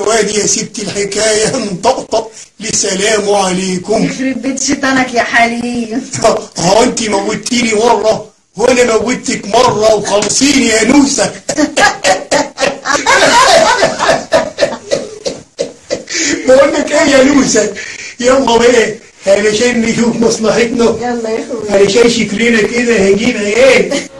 وادي يا ستي الحكاية من طقطق لسلام عليكم. يخرب بيت شيطانك يا حليم. هو انت موتيني مرة وانا موتك مرة وخلصيني يا نوسة. بقول لك ايه يا نوسة، يلا بقى علشان نشوف مصلحتنا. يلا يا اخويا علشان شكلنا كده هنجيب عيال.